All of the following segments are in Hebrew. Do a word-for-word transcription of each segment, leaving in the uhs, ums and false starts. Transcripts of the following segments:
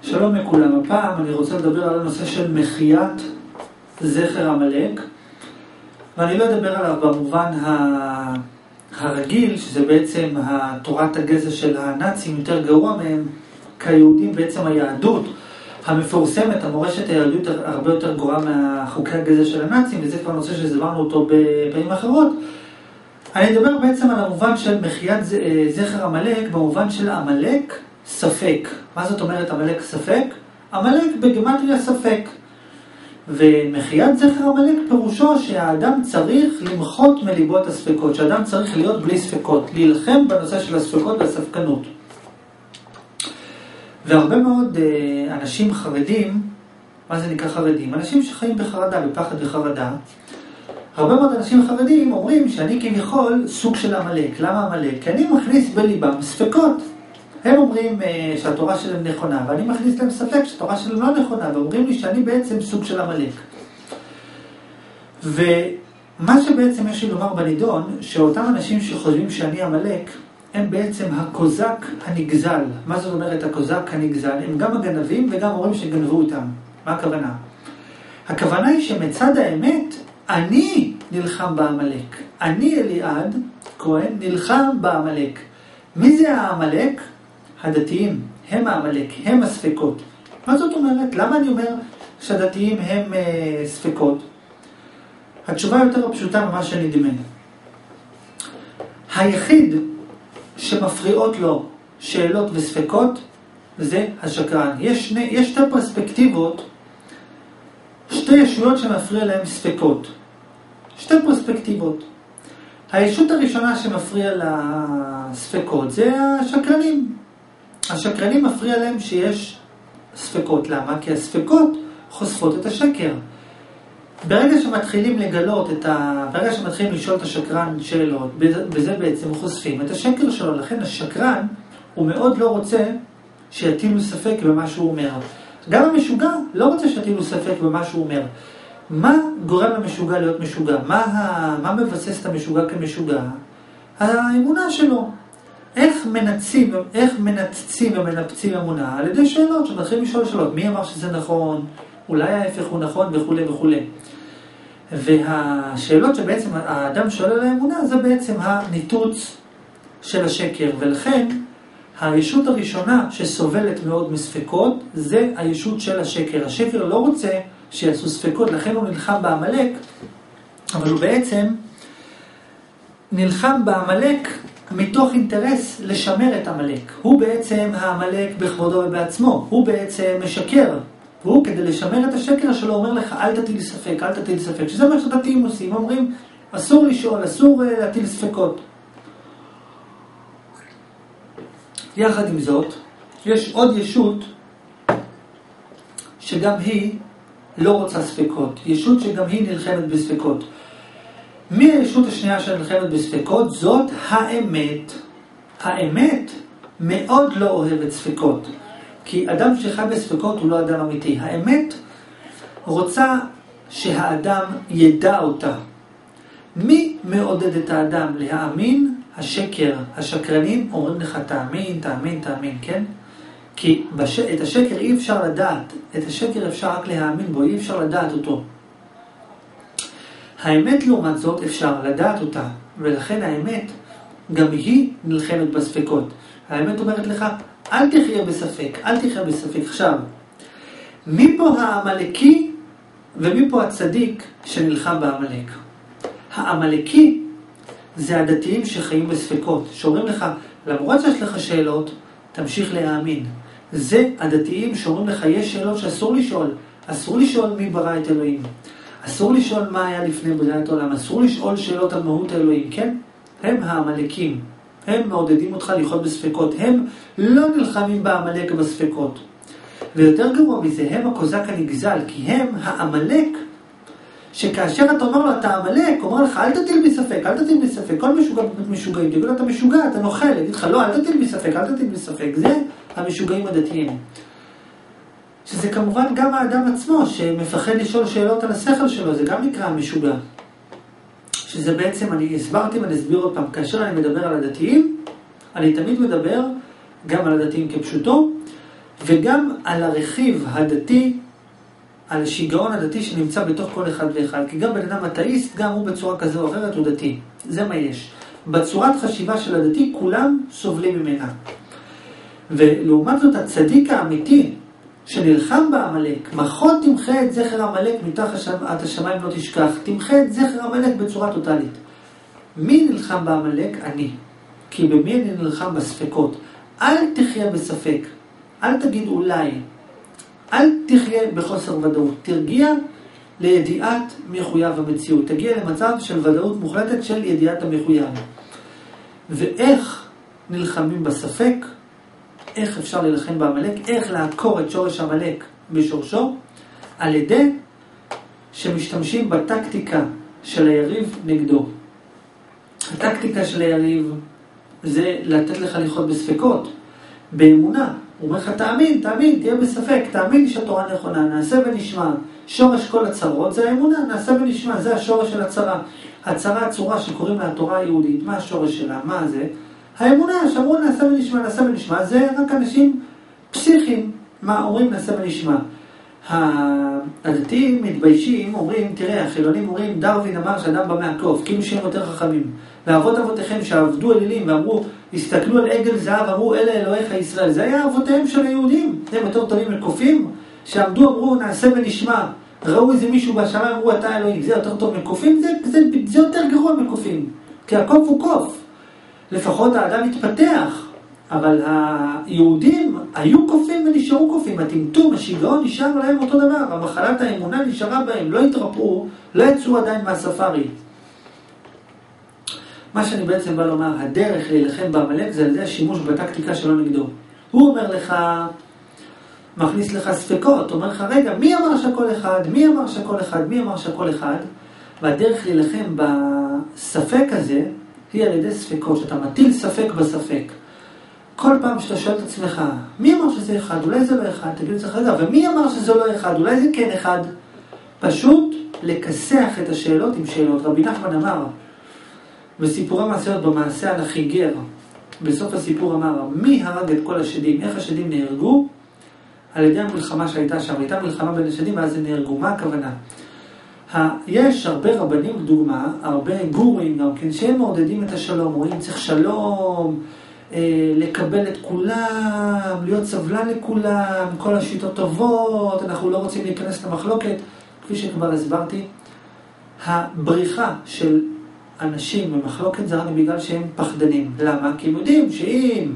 שלום לכולם, הפעם אני רוצה לדבר על הנושא של מחיית זכר עמלק, ואני לא אדבר עליו במובן הרגיל, שזה בעצם תורת הגזע של הנאצים יותר גרוע מהם, כיהודים בעצם היהדות המפורסמת, המורשת היהדות הרבה יותר גרועה מהחוקי הגזע של הנאצים, וזה כבר נושא שזברנו אותו בפעמים אחרות. אני אדבר בעצם על המובן של מחיית זכר עמלק, במובן של עמלק ספק. מה זאת אומרת עמלק ספק? עמלק בגימטריה ספק. ומחיית זכר עמלק פירושו שהאדם צריך למחות מליבו את הספקות, שהאדם צריך להיות בלי ספקות, להילחם בנושא של הספקות והספקנות. והרבה מאוד אה, אנשים חרדים, מה זה נקרא חרדים? אנשים שחיים בחרדה, בפחד וחרדה. הרבה מאוד אנשים חרדים אומרים שאני כביכול סוג של עמלק. למה עמלק? כי אני מכניס בליבם ספקות. הם אומרים uh, שהתורה שלהם נכונה, ואני מכניס להם ספק שהתורה שלהם לא נכונה, ואומרים לי שאני בעצם סוג של עמלק. ומה שבעצם יש לי לומר בנידון, שאותם אנשים שחושבים שאני עמלק, הם בעצם הקוזק הנגזל. מה זאת אומרת הקוזק הנגזל? הם גם הגנבים וגם אומרים שגנבו אותם. מה הכוונה? הכוונה היא שמצד האמת, אני נלחם בעמלק. אני אליעד כהן נלחם בעמלק. מי זה העמלק? הדתיים, הם העמלק, הם הספקות. מה זאת אומרת? למה אני אומר שהדתיים הם אה, ספקות? התשובה יותר פשוטה ממה שנדמה. היחיד שמפריעות לו שאלות וספקות זה השקרן. יש, שני, יש שתי פרספקטיבות, שתי ישויות שמפריע להם ספקות. שתי פרספקטיבות. הישות הראשונה שמפריע לספקות זה השקרנים. השקרנים מפריע להם שיש ספקות. למה? כי הספקות חושפות את השקר. ברגע שמתחילים לגלות את ה... ברגע שמתחילים לשאול את השקרן שאלות, בזה בעצם חושפים את השקר שלו. לכן השקרן הוא מאוד לא רוצה שיטילו ספק במה שהוא אומר. גם המשוגע לא רוצה שיטילו ספק במה שהוא אומר. מה גורם למשוגע להיות משוגע? מה, ה... מה מבסס את המשוגע כמשוגע? האמונה שלו. איך מנצים, איך מנצצים ומנפצים אמונה? על ידי שאלות, שמתחילים לשאול שאלות. מי אמר שזה נכון? אולי ההפך הוא נכון וכו' וכו'. והשאלות שבעצם האדם שואל על האמונה, זה בעצם הניתוץ של השקר. ולכן, הישות הראשונה שסובלת מאוד מספקות, זה הישות של השקר. השקר לא רוצה שיעשו ספקות, לכן הוא נלחם בעמלק, אבל הוא בעצם נלחם בעמלק מתוך אינטרס לשמר את עמלק. הוא בעצם העמלק בכבודו ובעצמו, הוא בעצם משקר, והוא כדי לשמר את השקר שלו אומר לך אל תטיל ספק, אל תטיל ספק, שזה מה שדתיים עושים, אומרים אסור לשאול, אסור להטיל ספקות. יחד עם זאת, יש עוד ישות שגם היא לא רוצה ספקות, ישות שגם היא נלחמת בספקות. מי הישות השנייה שנלחמת בספקות? זאת האמת. האמת מאוד לא אוהבת ספקות, כי אדם שחי בספקות הוא לא אדם אמיתי. האמת רוצה שהאדם ידע אותה. מי מעודד את האדם להאמין? השקר. השקרנים אומרים לך תאמין, תאמין, תאמין, כן? כי בש... את השקר אי אפשר לדעת, את השקר אפשר רק להאמין בו, אי אפשר לדעת אותו. האמת לעומת זאת אפשר לדעת אותה, ולכן האמת גם היא נלחמת בספקות. האמת אומרת לך, אל תחיה בספק, אל תחיה בספק. עכשיו, מי פה העמלקי ומי פה הצדיק שנלחם בעמלק? העמלקי זה הדתיים שחיים בספקות, שאומרים לך, למרות שיש לך שאלות, תמשיך להאמין. זה הדתיים שאומרים לך, יש שאלות שאסור לשאול. אסור לשאול מי ברא את אלוהים. אסור לשאול מה היה לפני בריאת העולם. אסור לשאול שאלות על מהות האלוהים, כן? הם העמלקים. הם מעודדים אותך לחיות בספקות. הם לא נלחמים בעמלק בספקות. ויותר גרוע מזה, הם הקוזק הנגזל, כי הם העמלק, שכאשר אתה אומר לו, אתה עמלק, אומר לך, אל תטיל בי ספק, אל תטיל בי ספק. כל משוגע באמת משוגעים. תגיד לו, אתה משוגע, אתה נוכל. תגיד לך, לא, אל תטיל בי ספק, אל תטיל בי ספק. זה המשוגעים הדתיים. שזה כמובן גם האדם עצמו, שמפחד לשאול שאלות על השכל שלו, זה גם נקרא משוגע. שזה בעצם, אני הסברתי ואני אסביר עוד פעם, כאשר אני מדבר על הדתיים, אני תמיד מדבר גם על הדתיים כפשוטו, וגם על הרכיב הדתי, על השיגעון הדתי שנמצא בתוך כל אחד ואחד. כי גם בן אדם אתאיסט, גם הוא בצורה כזו או אחרת הוא דתי. זה מה יש. בצורת חשיבה של הדתי כולם סובלים ממנה. ולעומת זאת הצדיק האמיתי שנלחם בעמלק, מחות תמחה את זכר עמלק מתחת השמיים לא תשכח, תמחה את זכר עמלק בצורה טוטלית. מי נלחם בעמלק? אני. כי במי אני נלחם? בספקות. אל תחיה בספק, אל תגיד אולי, אל תחיה בחוסר ודאות, תרגיע לידיעת מחויב המציאות, תגיע למצב של ודאות מוחלטת של ידיעת המחויב. ואיך נלחמים בספק? איך אפשר להילחם בעמלק? איך לעקור את שורש עמלק בשורשו? על ידי שמשתמשים בטקטיקה של היריב נגדו. הטקטיקה של היריב זה לתת לך לחיות בספקות, באמונה. הוא אומר לך, תאמין, תאמין, תהיה בספק, תאמין שהתורה נכונה, נעשה ונשמע. שורש כל הצרות זה האמונה, נעשה ונשמע, זה השורש של הצרה. הצרה הצורה שקוראים לה התורה היהודית, מה השורש שלה, מה זה? האמונה, שאמרו נעשה ונשמע, נעשה ונשמע, זה רק אנשים פסיכיים, מה אומרים נעשה ונשמע. הדתיים מתביישים, אומרים, תראה, החילונים אומרים, דרווין אמר שאדם בא מהקוף, כאילו שהם יותר חכמים. ואבות אבותיכם שעבדו אלילים ואמרו, הסתכלו על עגל זהב, אמרו, אלה אלוהיך ישראל. זה היה אבותיהם של היהודים. הם יותר טובים מקופים, שעמדו, אמרו, נעשה ונשמע. ראו איזה מישהו בשמיים, אמרו, אתה אלוהים. זה יותר טוב מקופים, זה, זה, זה יותר גרוע מקופים. כי הקוף הוא קוף. לפחות האדם התפתח. אבל היהודים היו קופים ונשארו קופים. הטמטום, השיגעון נשאר להם אותו דבר. המחלת האמונה נשארה בהם. לא התרפאו, לא יצאו עדיין מהספארי. מה שאני בעצם בא לומר, הדרך להילחם בעמלק זה על ידי השימוש בטקטיקה שלו נגדו. הוא אומר לך, מכניס לך ספקות, אומר לך, רגע, מי אמר שכל אחד? מי אמר שכל אחד? מי אמר שכל אחד? והדרך להילחם בספק הזה היא על ידי ספקות, שאתה מטיל ספק בספק. כל פעם שאתה שואל את עצמך, מי אמר שזה אחד? אולי זה לא אחד? תגיד לך, רגע, ומי אמר שזה לא אחד? אולי זה כן אחד? פשוט לכסח את השאלות עם שאלות. רבי נחמן אמר, בסיפורי מעשיות במעשה על החיגר, בסוף הסיפור אמר, מי הרג את כל השדים? איך השדים נהרגו? על ידי המלחמה שהייתה שם. הייתה מלחמה בין השדים ואז הם נהרגו. מה הכוונה? יש הרבה רבנים, דוגמה, הרבה גורים גם כן, שהם מעודדים את השלום. רואים, צריך שלום, לקבל את כולם, להיות סבלן לכולם, כל השיטות טובות, אנחנו לא רוצים להיכנס למחלוקת. כפי שכבר הסברתי, הבריחה של אנשים במחלוקת זה רק בגלל שהם פחדנים. למה? כי הם יודעים שאם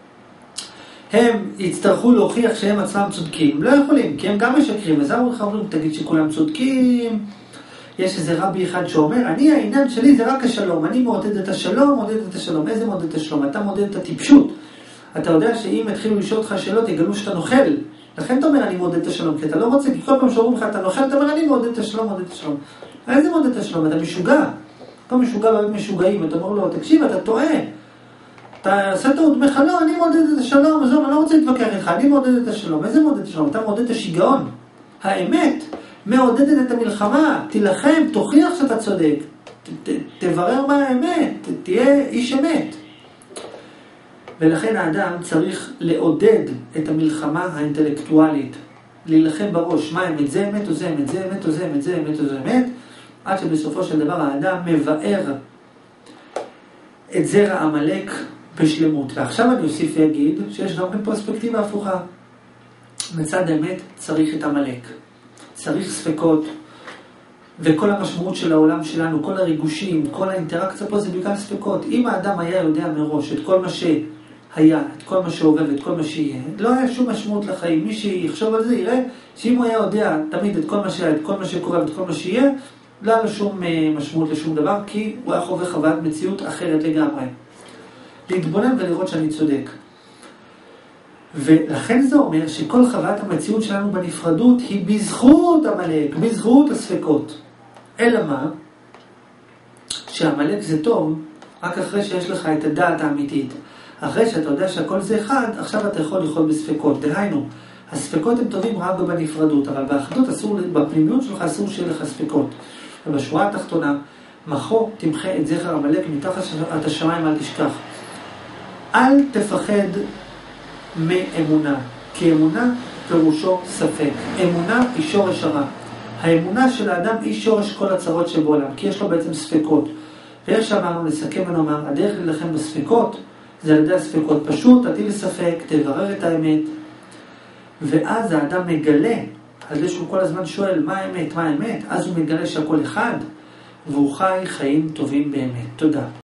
הם יצטרכו להוכיח שהם עצמם צודקים, לא יכולים, כי הם גם משקרים. אז אנחנו אומרים, תגיד שכולם צודקים. יש איזה רבי אחד שאומר, אני העניין שלי זה רק השלום, אני מעודד את השלום, מעודד את השלום. איזה מעודד את השלום? אתה מעודד את הטיפשות. אתה יודע שאם התחילו לשאול אותך שאלות, יגלו שאתה נוכל. לכן אתה אומר, אני מעודד את השלום, כי אתה לא רוצה, כי כל פעם שאומרים לך, אתה נוכל, אתה אומר, אני מעודד את השלום, מעודד את השלום. איזה מעודד את השלום? אתה משוגע. אתה משוגע באמת משוגעים, אתה אומר לו, תקשיב, אתה טועה. אתה עושה טעות, אומר לך, לא, אני מעודד את השלום, אז אני לא רוצה להתווכח איתך, אני מעודד את השלום. איזה מעודד את השלום? אתה מעודד את השיגעון. האמת מעודדת את המלחמה, תילחם, תוכיח שאתה צודק, ת, ת, תברר מה האמת, ת, תהיה איש אמת. ולכן האדם צריך לעודד את המלחמה האינטלקטואלית, להילחם בראש, מה אמת, זה אמת או זה אמת, זה אמת או זה אמת, זה אמת או זה אמת, עד שבסופו של דבר האדם מבאר את זרע עמלק בשלמות. ועכשיו אני אוסיף ויגיד שיש גם פרספקטיבה הפוכה. מצד האמת צריך את עמלק. צריך ספקות, וכל המשמעות של העולם שלנו, כל הריגושים, כל האינטראקציה פה זה בגלל ספקות. אם האדם היה יודע מראש את כל מה שהיה, את כל מה שעובד, את כל מה שיהיה, לא היה שום משמעות לחיים. מי שיחשוב על זה יראה שאם הוא היה יודע תמיד את כל מה שהיה, את כל מה שקורה ואת כל מה שיהיה, לא היה לו שום משמעות לשום דבר, כי הוא היה חווה חוויית מציאות אחרת לגמרי. להתבונן ולראות שאני צודק. ולכן זה אומר שכל חוויית המציאות שלנו בנפרדות היא בזכות עמלק, בזכות הספקות. אלא מה? שהעמלק זה טוב רק אחרי שיש לך את הדעת האמיתית. אחרי שאתה יודע שהכל זה אחד, עכשיו אתה יכול לחיות בספקות. דהיינו, הספקות הם טובים רק בנפרדות, אבל באחדות אסור, בפנימיות שלך אסור שיהיה לך ספקות. ובשורה התחתונה, מחו תמחה את זכר עמלק מתחת את השמיים, אל תשכח. אל תפחד מאמונה, כי אמונה פירושו ספק. אמונה היא שורש הרע. האמונה של האדם היא שורש כל הצרות שבעולם, כי יש לו בעצם ספקות. ואיך שאמרנו, נסכם ונאמר, הדרך להילחם בספקות, זה על ידי הספקות. פשוט, תטיל ספק, תברר את האמת, ואז האדם מגלה, על זה שהוא כל הזמן שואל, מה האמת, מה האמת? אז הוא מגלה שהכל אחד, והוא חי חיים טובים באמת. תודה.